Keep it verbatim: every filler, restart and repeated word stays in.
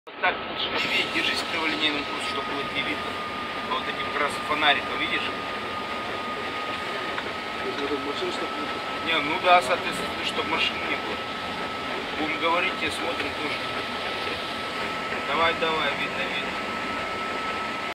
Вот так лучше левее, держись к криволинейному курсу, чтобы было не видно. А вот этим как раз фонариком, видишь? Машину, чтобы... Не, ну да, соответственно, чтобы машин не было. Будем говорить и смотрим тоже. Давай, давай, видно, видно.